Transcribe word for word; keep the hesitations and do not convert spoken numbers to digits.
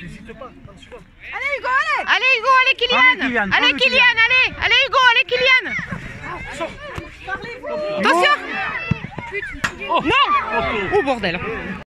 N'hésite pas, attention. Allez Hugo, allez. Allez Hugo, allez Kylian. Allez, Kylian, Allez prends-le, Kylian, Kylian. allez. Allez Hugo, allez Kylian. Sors. Attention. Oh. Non. Oh bordel.